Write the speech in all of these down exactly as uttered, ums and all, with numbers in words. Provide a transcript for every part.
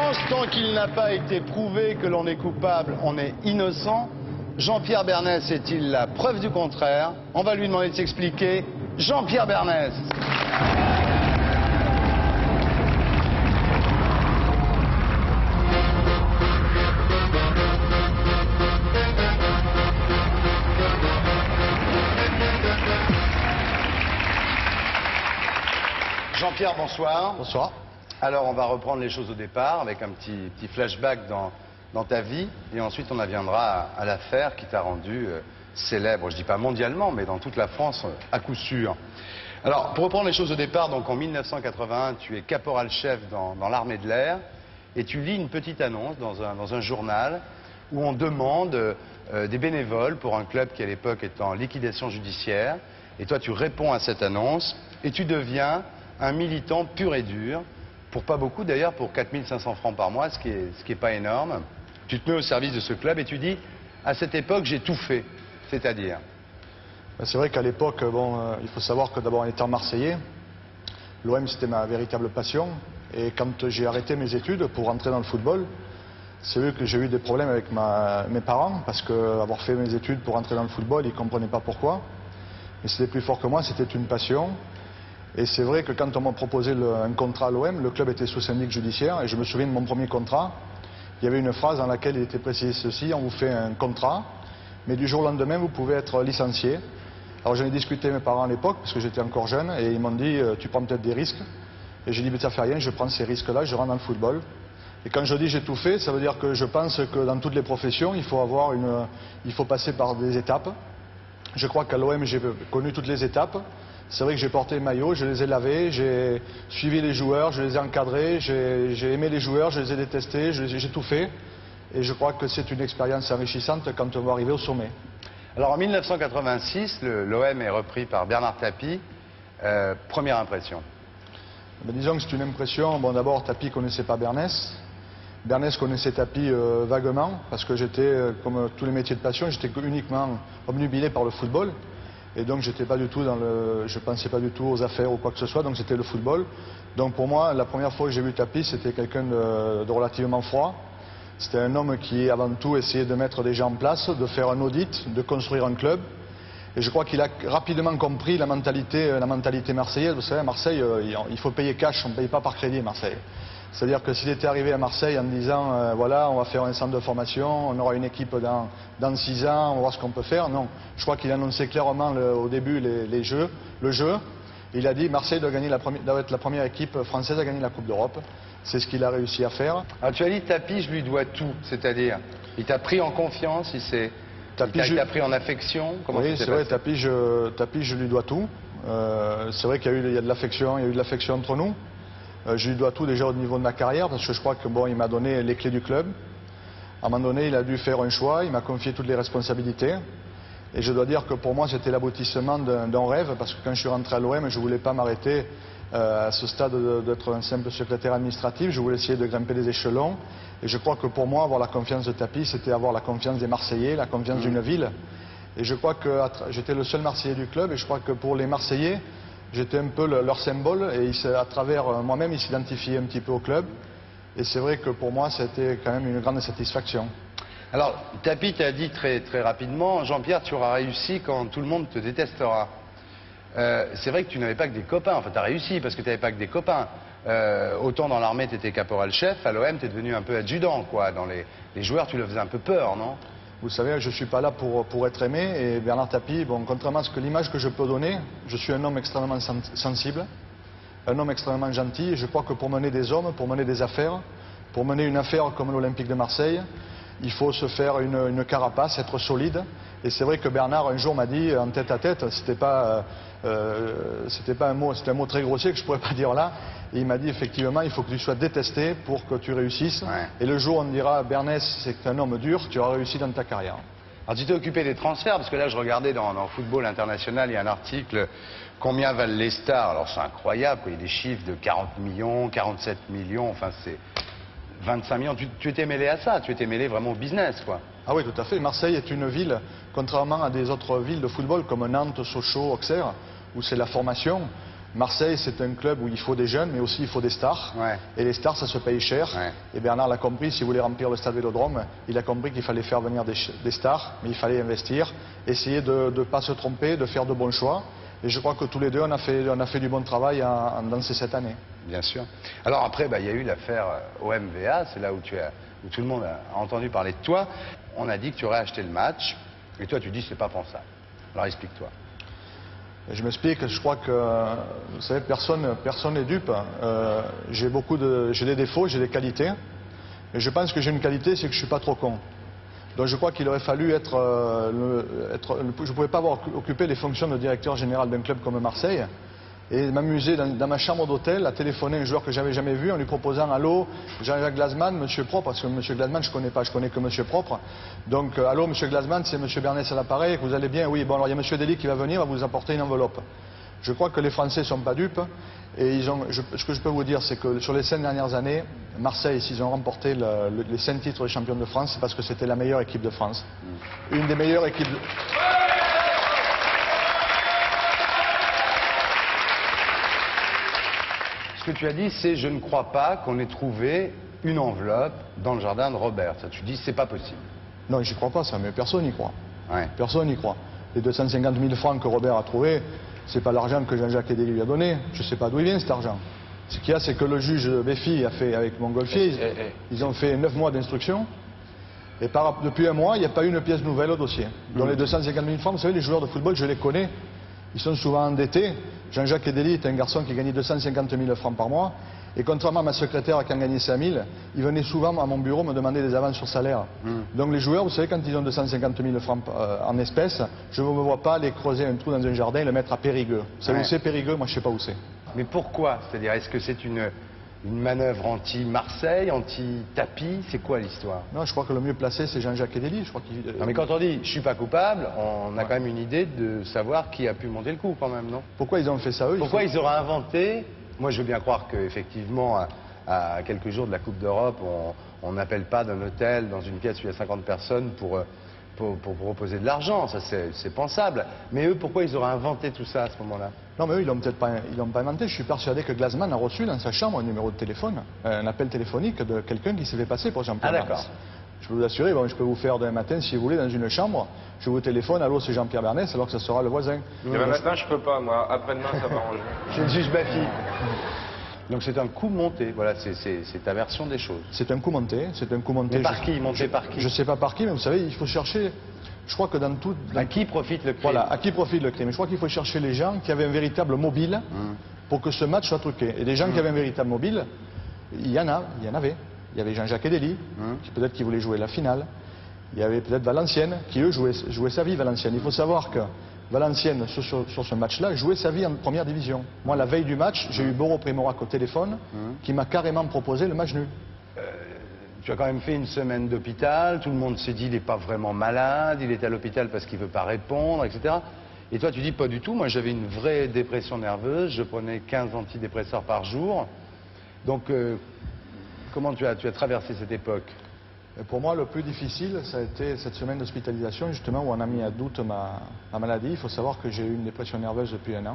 silence tant qu'il n'a pas été prouvé que l'on est coupable, on est innocent. Jean-Pierre Bernès est-il la preuve du contraire? On va lui demander de s'expliquer. Jean-Pierre Bernès. Jean-Pierre, bonsoir. Bonsoir. Alors, on va reprendre les choses au départ avec un petit, petit flashback dans, dans ta vie. Et ensuite, on viendra à, à l'affaire qui t'a rendu euh, célèbre, je dis pas mondialement, mais dans toute la France, euh, à coup sûr. Alors, pour reprendre les choses au départ, donc en mille neuf cent quatre-vingt-un, tu es caporal-chef dans, dans l'armée de l'air. Et tu lis une petite annonce dans un, dans un journal où on demande euh, des bénévoles pour un club qui, à l'époque, est en liquidation judiciaire. Et toi, tu réponds à cette annonce et tu deviens un militant pur et dur. Pour pas beaucoup d'ailleurs, pour quatre mille cinq cents francs par mois, ce qui est, ce qui est pas énorme. Tu te mets au service de ce club et tu dis, à cette époque, j'ai tout fait. C'est-à-dire? C'est vrai qu'à l'époque, bon, euh, il faut savoir que d'abord, en étant Marseillais, l'O M c'était ma véritable passion. Et quand j'ai arrêté mes études pour rentrer dans le football, c'est vrai que j'ai eu des problèmes avec ma, mes parents, parce qu'avoir fait mes études pour rentrer dans le football, ils ne comprenaient pas pourquoi. Mais c'était plus fort que moi, c'était une passion. Et c'est vrai que quand on m'a proposé le, un contrat à l'O M, le club était sous syndic judiciaire, et je me souviens de mon premier contrat, il y avait une phrase dans laquelle il était précisé ceci: on vous fait un contrat, mais du jour au lendemain, vous pouvez être licencié. Alors j'en ai discuté avec mes parents à l'époque, parce que j'étais encore jeune, et ils m'ont dit, tu prends peut-être des risques. Et j'ai dit, mais ça fait rien, je prends ces risques-là, je rentre dans le football. Et quand je dis j'ai tout fait, ça veut dire que je pense que dans toutes les professions, il faut avoir une, il faut passer par des étapes. Je crois qu'à l'O M, j'ai connu toutes les étapes. C'est vrai que j'ai porté le maillot, je les ai lavés, j'ai suivi les joueurs, je les ai encadrés, j'ai aimé les joueurs, je les ai détestés, j'ai tout fait. Et je crois que c'est une expérience enrichissante quand on va arriver au sommet. Alors en mille neuf cent quatre-vingt-six, l'O M est repris par Bernard Tapie. Euh, première impression? Ben, disons que c'est une impression. Bon, d'abord, Tapie ne connaissait pas Bernès. Bernès connaissait Tapie euh, vaguement, parce que j'étais, euh, comme tous les métiers de passion, j'étais uniquement obnubilé par le football. Et donc j'étais pas du tout dans le, je pensais pas du tout aux affaires ou quoi que ce soit, donc c'était le football. Donc pour moi, la première fois que j'ai vu Tapie, c'était quelqu'un de, de relativement froid. C'était un homme qui, avant tout, essayait de mettre des gens en place, de faire un audit, de construire un club. Et je crois qu'il a rapidement compris la mentalité, la mentalité marseillaise. Vous savez, à Marseille, il faut payer cash, on ne paye pas par crédit à Marseille. C'est-à-dire que s'il était arrivé à Marseille en disant, euh, voilà, on va faire un centre de formation, on aura une équipe dans, dans six ans, on va voir ce qu'on peut faire. Non, je crois qu'il annonçait clairement le, au début les, les jeux, le jeu. Il a dit, Marseille doit, gagner la première, doit être la première équipe française à gagner la Coupe d'Europe. C'est ce qu'il a réussi à faire. Alors tu as dit, Tapie, je lui dois tout. C'est-à-dire, il t'a pris en confiance, il s'est... Il t'a pris en affection? Comment Oui, c'est vrai, Tapie je, Tapie, je lui dois tout. Euh, c'est vrai qu'il y a eu il y a de l'affection, il y a eu de l'affection entre nous. Euh, je lui dois tout déjà au niveau de ma carrière, parce que je crois que bon, il m'a donné les clés du club. À un moment donné, il a dû faire un choix, il m'a confié toutes les responsabilités. Et je dois dire que pour moi, c'était l'aboutissement d'un rêve, parce que quand je suis rentré à l'O M, je ne voulais pas m'arrêter euh, à ce stade d'être un simple secrétaire administratif, je voulais essayer de grimper les échelons. Et je crois que pour moi, avoir la confiance de Tapie, c'était avoir la confiance des Marseillais, la confiance mmh. d'une ville. Et je crois que j'étais le seul Marseillais du club, et je crois que pour les Marseillais, j'étais un peu le, leur symbole, et ils, à travers moi-même, ils s'identifiaient un petit peu au club. Et c'est vrai que pour moi, c'était quand même une grande satisfaction. Alors, Tapie t'a dit très, très rapidement, Jean-Pierre, tu auras réussi quand tout le monde te détestera. Euh, c'est vrai que tu n'avais pas que des copains, enfin tu as réussi parce que tu n'avais pas que des copains. Euh, autant dans l'armée, tu étais caporal-chef, à l'O M, tu es devenu un peu adjudant, quoi. Dans les, les joueurs, tu leur faisais un peu peur, non? Vous savez, je ne suis pas là pour, pour être aimé, et Bernard Tapie, bon, contrairement à ce que l'image que je peux donner, je suis un homme extrêmement sensible, un homme extrêmement gentil, et je crois que pour mener des hommes, pour mener des affaires, pour mener une affaire comme l'Olympique de Marseille, il faut se faire une, une carapace, être solide. Et c'est vrai que Bernard un jour m'a dit en tête à tête, c'était pas, euh, c'était pas un mot, c'était un mot très grossier que je pourrais pas dire là. Et il m'a dit effectivement, il faut que tu sois détesté pour que tu réussisses. Ouais. Et le jour où on dira Bernès, c'est un homme dur, tu auras réussi dans ta carrière. Alors tu t'es occupé des transferts, parce que là je regardais dans, dans Football International, il y a un article, combien valent les stars? Alors c'est incroyable, quoi. Il y a des chiffres de quarante millions, quarante-sept millions, enfin c'est vingt-cinq millions. Tu, tu étais mêlé à ça, tu étais mêlé vraiment au business, quoi. Ah oui, tout à fait. Marseille est une ville, contrairement à des autres villes de football comme Nantes, Sochaux, Auxerre, où c'est la formation. Marseille, c'est un club où il faut des jeunes, mais aussi il faut des stars. Ouais. Et les stars, ça se paye cher. Ouais. Et Bernard l'a compris, s'il voulait remplir le stade Vélodrome, il a compris qu'il fallait faire venir des, des stars, mais il fallait investir, essayer de ne pas se tromper, de faire de bons choix. Et je crois que tous les deux, on a fait, on a fait du bon travail en, en, dans ces sept années. Bien sûr. Alors après, bah, il y a eu l'affaire O M V A, c'est là où, tu as, où tout le monde a entendu parler de toi. On a dit que tu aurais acheté le match, et toi tu dis c'est pas pensable. Alors explique-toi. Je m'explique, je crois que, vous savez, personne personne n'est dupe. Euh, j'ai beaucoup de, j'ai des défauts, j'ai des qualités. Et je pense que j'ai une qualité, c'est que je suis pas trop con. Donc je crois qu'il aurait fallu être, euh, le, être je ne pouvais pas avoir occupé les fonctions de directeur général d'un club comme Marseille et m'amuser dans, dans ma chambre d'hôtel à téléphoner un joueur que j'avais jamais vu en lui proposant allô Jean-Jacques Glasman, Monsieur Propre, parce que Monsieur Glasman je connais pas, je connais que Monsieur Propre. Donc euh, allô Monsieur Glasman, c'est Monsieur Bernès à l'appareil, vous allez bien? Oui, bon alors il y a Monsieur Dely qui va venir, va vous apporter une enveloppe. Je crois que les Français sont pas dupes et ils ont, je, ce que je peux vous dire c'est que sur les cinq dernières années, Marseille, s'ils ont remporté le, le, les cinq titres de champion de France, c'est parce que c'était la meilleure équipe de France. Mmh. Une des meilleures équipes de... Ce que tu as dit, c'est je ne crois pas qu'on ait trouvé une enveloppe dans le jardin de Robert. Ça, tu dis c'est pas possible. Non, j'y crois pas ça, mais personne n'y croit. Ouais. Personne n'y croit. Les deux cent cinquante mille francs que Robert a trouvé, c'est pas l'argent que Jean-Jacques Edely lui a donné. Je sais pas d'où il vient cet argent. Ce qu'il y a, c'est que le juge Béfi a fait avec Montgolfier, ils, eh, eh. ils ont fait neuf mois d'instruction. Et par, depuis un mois, il n'y a pas eu une pièce nouvelle au dossier. Dans mmh. les deux cent cinquante mille francs, vous savez, les joueurs de football, je les connais. Ils sont souvent endettés. Jean-Jacques Edely est un garçon qui gagnait deux cent cinquante mille francs par mois. Et contrairement à ma secrétaire qui en gagnait cinq mille, il venait souvent à mon bureau me demander des avances sur salaire. Mmh. Donc les joueurs, vous savez, quand ils ont deux cent cinquante mille francs euh, en espèces, je ne me vois pas les creuser un trou dans un jardin et le mettre à Périgueux. Vous savez ouais. où c'est Périgueux? Moi, je ne sais pas où c'est. Mais pourquoi? C'est-à-dire, est-ce que c'est une, une manœuvre anti-Marseille, anti-tapis? C'est quoi l'histoire? Non, je crois que le mieux placé, c'est Jean-Jacques Edely. Je crois qu'il... Non, mais quand on dit « je suis pas coupable », on a ouais. quand même une idée de savoir qui a pu monter le coup, quand même, non? Pourquoi ils ont fait ça, eux? Pourquoi ils, faut... ils auraient inventé... Moi, je veux bien croire qu'effectivement, à, à quelques jours de la Coupe d'Europe, on n'appelle pas d'un hôtel, dans une pièce où il y a cinquante personnes, pour... Pour, pour, pour proposer de l'argent, ça c'est pensable. Mais eux, pourquoi ils auraient inventé tout ça à ce moment-là? Non, mais eux, ils l'ont peut-être pas, ils l'ont pas inventé. Je suis persuadé que Glasman a reçu dans sa chambre un numéro de téléphone, un appel téléphonique de quelqu'un qui s'est fait passer pour Jean-Pierre Bernès. Ah d'accord. Je peux vous assurer, bon, je peux vous faire demain matin, si vous voulez, dans une chambre, je vous téléphone, allô, c'est Jean-Pierre Bernès, alors que ça sera le voisin. Demain matin, je peux pas, moi. Après-demain, ça va arranger. Je ne juge ma fille. Donc c'est un coup monté, voilà, c'est ta version des choses. C'est un coup monté, c'est un coup monté. Mais par je, qui? Monté je, par qui? Je ne sais pas par qui, mais vous savez, il faut chercher, je crois que dans tout... Dans, à qui profite le crime? Voilà, à qui profite le crime. Je crois qu'il faut chercher les gens qui avaient un véritable mobile mmh. pour que ce match soit truqué. Et des gens mmh. qui avaient un véritable mobile, il y en a, il y en avait. Il y avait Jean-Jacques Edely, mmh. qui peut-être qui voulait jouer la finale. Il y avait peut-être Valenciennes, qui eux jouaient, jouaient sa vie, Valenciennes. Il faut savoir que Valenciennes, sur, sur, sur ce match-là, jouait sa vie en première division. Moi, la veille du match, j'ai eu Boro Primorac au téléphone, mmh. qui m'a carrément proposé le match nul. Euh, tu as quand même fait une semaine d'hôpital, tout le monde s'est dit il n'est pas vraiment malade, il est à l'hôpital parce qu'il ne veut pas répondre, et cetera. Et toi, tu dis pas du tout. Moi, j'avais une vraie dépression nerveuse, je prenais quinze antidépresseurs par jour. Donc, euh, comment tu as, tu as traversé cette époque? Et pour moi, le plus difficile, ça a été cette semaine d'hospitalisation, justement, où on a mis à doute ma, ma maladie. Il faut savoir que j'ai eu une dépression nerveuse depuis un an,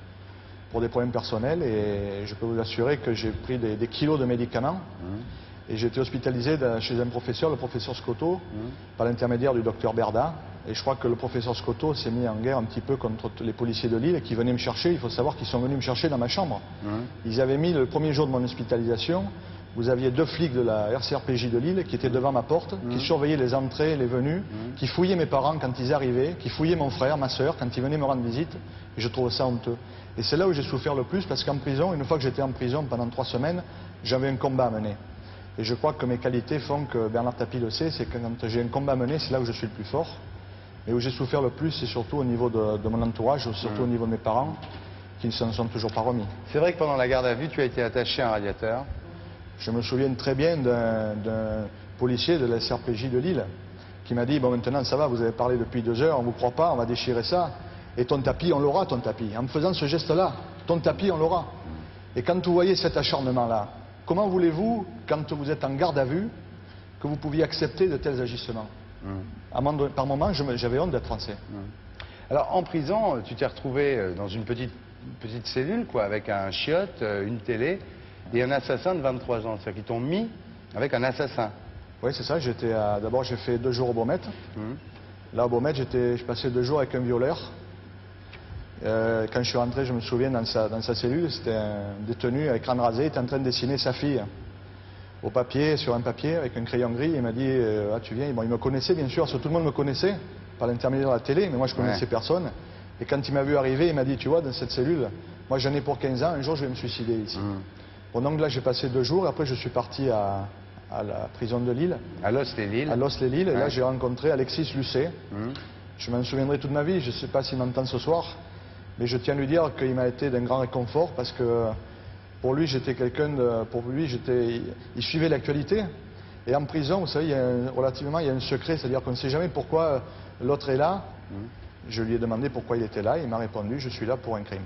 pour des problèmes personnels, et je peux vous assurer que j'ai pris des, des kilos de médicaments, mmh. et j'ai été hospitalisé chez un professeur, le professeur Scotto, mmh. par l'intermédiaire du docteur Berda. Et je crois que le professeur Scotto s'est mis en guerre un petit peu contre les policiers de Lille qui venaient me chercher. Il faut savoir qu'ils sont venus me chercher dans ma chambre. Mmh. Ils avaient mis, le premier jour de mon hospitalisation, vous aviez deux flics de la R C R P J de Lille qui étaient devant ma porte, mmh. qui surveillaient les entrées et les venues, mmh. qui fouillaient mes parents quand ils arrivaient, qui fouillaient mon frère, ma soeur, quand ils venaient me rendre visite. Et je trouve ça honteux. Et c'est là où j'ai souffert le plus, parce qu'en prison, une fois que j'étais en prison pendant trois semaines, j'avais un combat à mener. Et je crois que mes qualités font que Bernard Tapie le sait, c'est que quand j'ai un combat à mener, c'est là où je suis le plus fort. Et où j'ai souffert le plus, c'est surtout au niveau de, de mon entourage, surtout mmh. au niveau de mes parents, qui ne s'en sont toujours pas remis. C'est vrai que pendant la garde à vue, tu as été attaché à un radiateur. Je me souviens très bien d'un policier de la S R P J de Lille qui m'a dit « Bon, maintenant, ça va, vous avez parlé depuis deux heures, on ne vous croit pas, on va déchirer ça. Et ton tapis, on l'aura, ton tapis. » En me faisant ce geste-là, ton tapis, on l'aura. Et quand vous voyez cet acharnement-là, comment voulez-vous, quand vous êtes en garde à vue, que vous pouviez accepter de tels agissements? mmh. Par moments, j'avais honte d'être français. mmh. Alors, en prison, tu t'es retrouvé dans une petite petite cellule, quoi, avec un chiotte, euh, une télé et un assassin de vingt-trois ans. C'est-à-dire qu'ils t'ont mis avec un assassin. Oui, c'est ça. J'étais à... D'abord, j'ai fait deux jours au Beaumet. Mmh. Là, au Beaumet, j'étais... je passais deux jours avec un violeur. Euh, quand je suis rentré, je me souviens, dans sa, dans sa cellule, c'était un détenu avec crâne rasé, il était en train de dessiner sa fille au papier, sur un papier, avec un crayon gris. Il m'a dit, euh, ah, tu viens. Bon, il me connaissait, bien sûr, tout le monde me connaissait, par l'intermédiaire de la télé, mais moi, je connaissais ouais. personne. Et quand il m'a vu arriver, il m'a dit, tu vois, dans cette cellule, moi, j'en ai pour quinze ans, un jour, je vais me suicider ici. Mmh. Bon, donc là, j'ai passé deux jours, après, je suis parti à, à la prison de Lille. À Los-les-Lilles. À Los-les-Lilles, ouais. Et là, j'ai rencontré Alexis Lucet. Mmh. Je m'en souviendrai toute ma vie, je ne sais pas s'il m'entend ce soir. Mais je tiens à lui dire qu'il m'a été d'un grand réconfort parce que pour lui, j'étais quelqu'un de... Pour lui, j'étais... Il suivait l'actualité. Et en prison, vous savez, il y a un... relativement, il y a un secret, c'est-à-dire qu'on ne sait jamais pourquoi l'autre est là. Mmh. Je lui ai demandé pourquoi il était là. Il m'a répondu, je suis là pour un crime.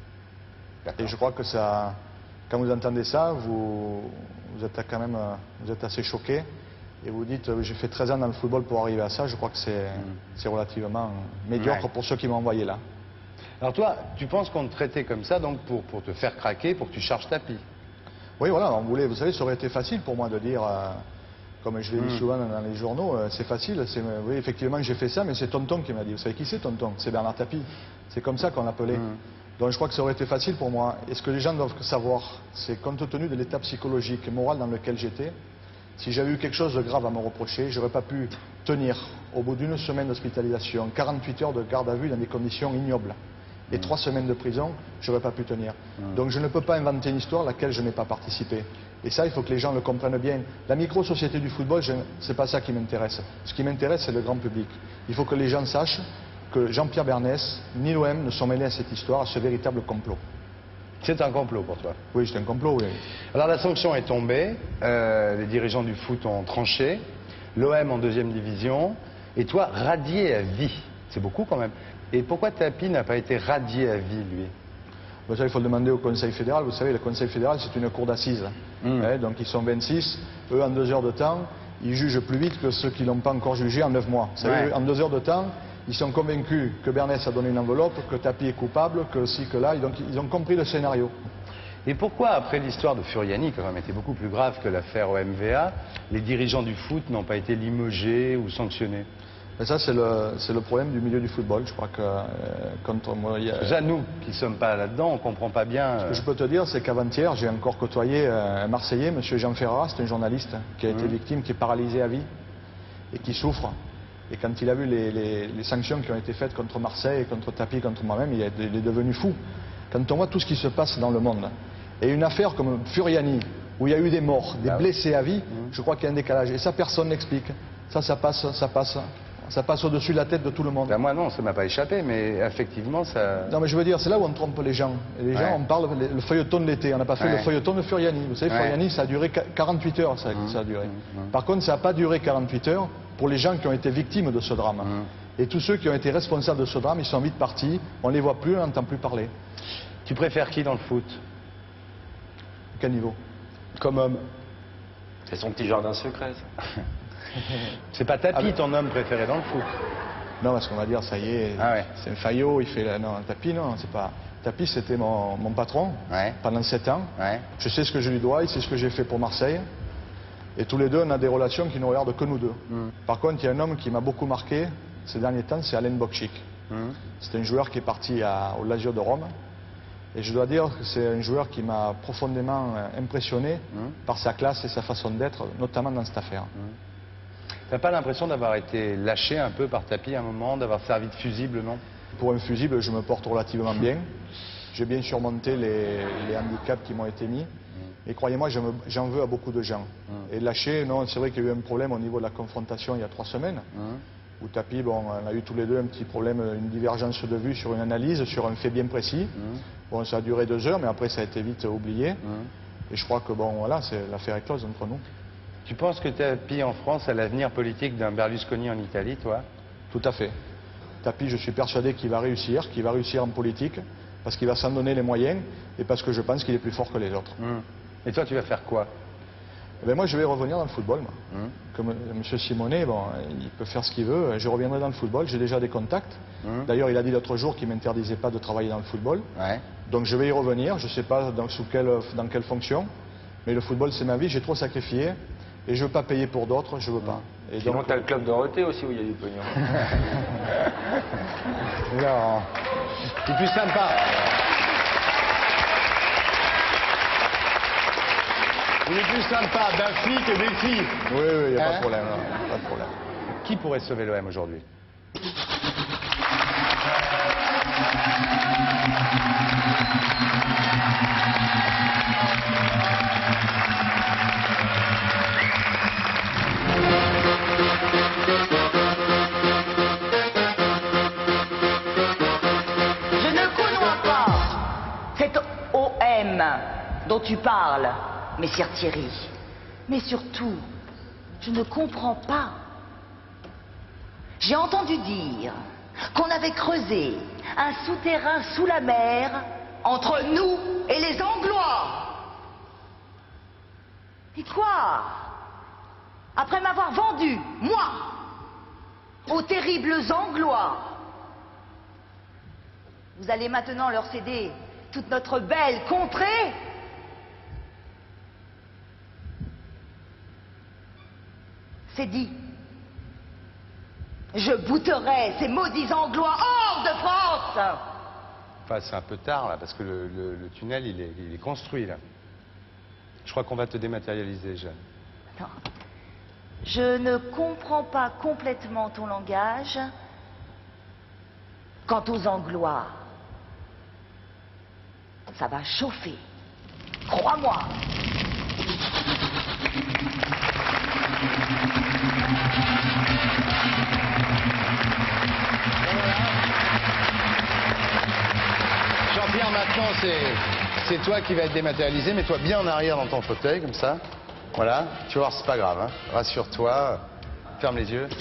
Et je crois que ça... Quand vous entendez ça, vous, vous êtes quand même... Vous êtes assez choqué. Et vous dites, j'ai fait treize ans dans le football pour arriver à ça. Je crois que c'est mmh. relativement médiocre ouais. pour ceux qui m'ont envoyé là. Alors toi, tu penses qu'on te traitait comme ça donc pour, pour te faire craquer, pour que tu charges tapis? Oui, voilà, on voulait, vous savez, ça aurait été facile pour moi de dire, euh, comme je l'ai mmh. dit souvent dans les journaux, euh, c'est facile, oui, effectivement j'ai fait ça, mais c'est Tonton qui m'a dit. Vous savez qui c'est Tonton? C'est Bernard Tapie. C'est comme ça qu'on l'appelait. Mmh. Donc je crois que ça aurait été facile pour moi. Et ce que les gens doivent savoir, c'est compte tenu de l'état psychologique et moral dans lequel j'étais, si j'avais eu quelque chose de grave à me reprocher, je n'aurais pas pu tenir, au bout d'une semaine d'hospitalisation, quarante-huit heures de garde à vue dans des conditions ignobles. Et trois semaines de prison, je n'aurais pas pu tenir. Mmh. Donc je ne peux pas inventer une histoire à laquelle je n'ai pas participé. Et ça, il faut que les gens le comprennent bien. La micro-société du football, ce n'est pas ça qui m'intéresse. Ce qui m'intéresse, c'est le grand public. Il faut que les gens sachent que Jean-Pierre Bernès, ni l'O M ne sont mêlés à cette histoire, à ce véritable complot. C'est un complot pour toi? Oui, c'est un complot, oui. Alors la sanction est tombée, euh, les dirigeants du foot ont tranché, l'O M en deuxième division, et toi, radié à vie. C'est beaucoup quand même. Et pourquoi Tapie n'a pas été radié à vie, lui? Bon, ça, il faut le demander au Conseil fédéral. Vous savez, le Conseil fédéral, c'est une cour d'assises. Mmh. Hein, donc ils sont vingt-six. Eux, en deux heures de temps, ils jugent plus vite que ceux qui ne l'ont pas encore jugé en neuf mois. Vous savez, ouais. En deux heures de temps, ils sont convaincus que Bernès a donné une enveloppe, que Tapie est coupable, que ci, que là. Donc ils ont compris le scénario. Et pourquoi, après l'histoire de Furiani, qui a quand même été beaucoup plus grave que l'affaire O M V A, les dirigeants du foot n'ont pas été limogés ou sanctionnés? Et ça, c'est le, le problème du milieu du football. Je crois que euh, quand on, y a... Déjà, nous, qui ne sommes pas là-dedans, on ne comprend pas bien... Euh... Ce que je peux te dire, c'est qu'avant-hier, j'ai encore côtoyé un Marseillais, M. Jean Ferrat, c'est un journaliste qui a été mmh. victime, qui est paralysé à vie et qui souffre. Et quand il a vu les, les, les sanctions qui ont été faites contre Marseille, contre Tapie, contre moi-même, il, il est devenu fou. Quand on voit tout ce qui se passe dans le monde, et une affaire comme Furiani, où il y a eu des morts, des ah blessés oui. à vie, mmh. je crois qu'il y a un décalage. Et ça, personne n'explique. Ça, ça passe, ça passe... Ça passe au-dessus de la tête de tout le monde. Ben moi non, ça ne m'a pas échappé, mais effectivement ça... Non mais je veux dire, c'est là où on trompe les gens. Et les ouais. gens, on parle le feuilleton de l'été, on n'a pas fait ouais. le feuilleton de Furiani. Vous savez, ouais. Furiani, ça a duré quarante-huit heures, ça, mmh. ça a duré. Mmh. Par contre, ça n'a pas duré quarante-huit heures pour les gens qui ont été victimes de ce drame. Mmh. Et tous ceux qui ont été responsables de ce drame, ils sont vite partis, on ne les voit plus, on n'entend plus parler. Tu préfères qui dans le foot? Quel niveau? Comme homme. C'est son petit jardin secret, ça. C'est pas Tapie, ah, ton homme préféré dans le foot? Non, parce qu'on va dire, ça y est, ah ouais. c'est un Fayot, il fait... La... Non, Tapie, non, c'est pas... Tapie, c'était mon, mon patron ouais. pendant sept ans. Ouais. Je sais ce que je lui dois, il sait ce que j'ai fait pour Marseille. Et tous les deux, on a des relations qui ne regardent que nous deux. Mm. Par contre, il y a un homme qui m'a beaucoup marqué ces derniers temps, c'est Alain Bokchik. Mm. C'est un joueur qui est parti à, au Lazio de Rome. Et je dois dire que c'est un joueur qui m'a profondément impressionné mm. par sa classe et sa façon d'être, notamment dans cette affaire. Mm. T'as pas l'impression d'avoir été lâché un peu par Tapie à un moment, d'avoir servi de fusible, non? Pour un fusible, je me porte relativement bien. J'ai bien surmonté les, les handicaps qui m'ont été mis. Mm. Et croyez-moi, j'en veux à beaucoup de gens. Mm. Et lâché, non, c'est vrai qu'il y a eu un problème au niveau de la confrontation il y a trois semaines. Mm. Où Tapie, bon, on a eu tous les deux un petit problème, une divergence de vue sur une analyse, sur un fait bien précis. Mm. Bon, ça a duré deux heures, mais après ça a été vite oublié. Mm. Et je crois que, bon, voilà, l'affaire est close entre nous. Tu penses que Tapie en France a l'avenir politique d'un Berlusconi en Italie, toi? Tout à fait. Tapie, je suis persuadé qu'il va réussir, qu'il va réussir en politique, parce qu'il va s'en donner les moyens, et parce que je pense qu'il est plus fort que les autres. Mmh. Et toi, tu vas faire quoi? Eh ben moi, je vais revenir dans le football. Moi. Hum. Comme euh, M. Simonet, bon, il peut faire ce qu'il veut. Je reviendrai dans le football. J'ai déjà des contacts. Hum. D'ailleurs, il a dit l'autre jour qu'il ne m'interdisait pas de travailler dans le football. Ouais. Donc je vais y revenir. Je ne sais pas dans, sous quelle, dans quelle fonction. Mais le football, c'est ma vie. J'ai trop sacrifié. Et je ne veux pas payer pour d'autres. Je ne veux pas. Et Sinon, donc, t'as le club Dorothée aussi où il y a du pognon. Non. C'est plus sympa. Il est plus sympa d'un flic que des filles. oui, oui, il n'y a Hein? pas de problème. Non, pas de problème. Qui pourrait sauver l'O M aujourd'hui? Je ne connois pas cet O M dont tu parles, messire Thierry. Mais surtout, je ne comprends pas. J'ai entendu dire qu'on avait creusé un souterrain sous la mer entre nous et les Anglois. Et quoi? Après m'avoir vendu, moi, aux terribles Anglois, vous allez maintenant leur céder toute notre belle contrée? C'est dit. Je bouterai ces maudits Anglois hors de France. Enfin, c'est un peu tard, là, parce que le, le- le tunnel, il est, il est construit, là. Je crois qu'on va te dématérialiser, Jeanne. Attends. Je ne comprends pas complètement ton langage. Quant aux Anglois, ça va chauffer. Crois-moi. Jean-Pierre, maintenant, c'est c'est toi qui vas être dématérialisé. Mets-toi bien en arrière dans ton fauteuil, comme ça. Voilà. Tu vas voir, c'est pas grave. Hein. Rassure-toi. Ferme les yeux.